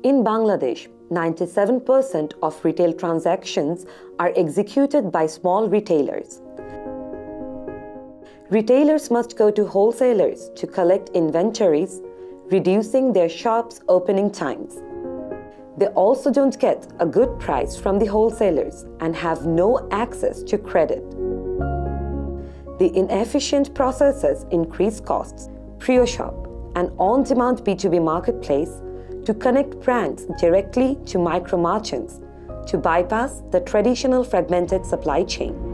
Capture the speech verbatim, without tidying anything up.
In Bangladesh, ninety-seven percent of retail transactions are executed by small retailers. Retailers must go to wholesalers to collect inventories, reducing their shops' opening times. They also don't get a good price from the wholesalers and have no access to credit. The inefficient processes increase costs. PriyoShop, an on-demand B two B marketplace, to connect brands directly to micro merchants to bypass the traditional fragmented supply chain.